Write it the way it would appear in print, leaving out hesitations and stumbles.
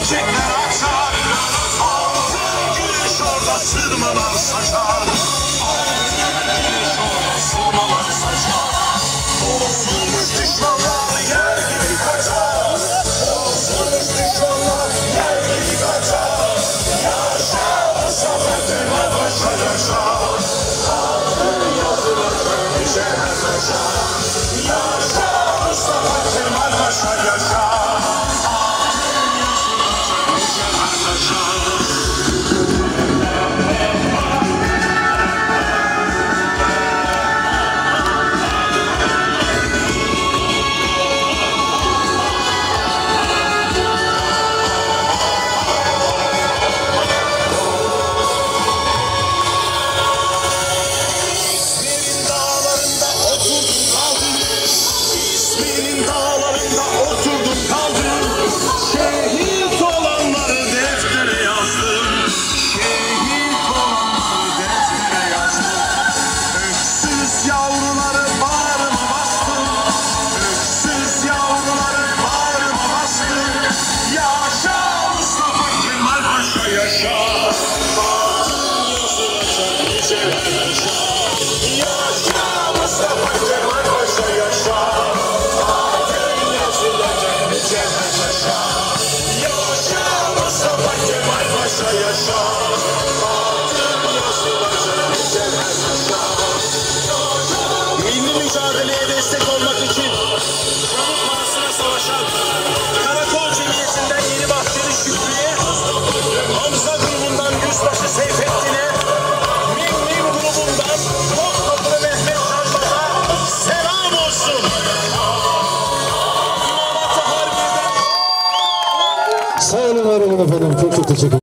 çiçekler açar, altın güneş orada sırmalar saçar. Güneş orada sırmalar saçar. Bozulmuş düşmanlar yer gibi kaçar. Bozulmuş düşmanlar yer gibi kaçar. Yaşa Mustafa Kemal Paşa yaşa. Adın yazılacak nice her taşa. Yaşa Mustafa Kemal Paşa yaşa. Adın yazılacak nice her taşa. İzmir'in dağlarında oturdum kaldım. Şehit olanları deftere yazdım. Şehit olanları deftere yazdım. Öksüz yavruları bağrıma bastım. Öksüz yavruları bağrıma bastım. Yaşa Mustafa Kemal Paşa yaşa. Adın yazılacak nice yaşa. Yaşa Mustafa Kemal Paşa yaşa. Adın yazılacak nice yaşa. Yaşa Mustafa Kemal Paşa yaşa. Adın yazılacak nice yaşa. Milli mücadeleye destek olmak için canı pahasına savaşan Karakol Cemiyeti'nden Yeni Bahçeli Şükrü'ye, Hamza grubundan Yüzbaşı Seyfettin'e, Mimlim grubundan Topkapılı Mehmet Canbaz'a selam olsun. Sağ olun, var olun efendim. Çok çok teşekkür ederim.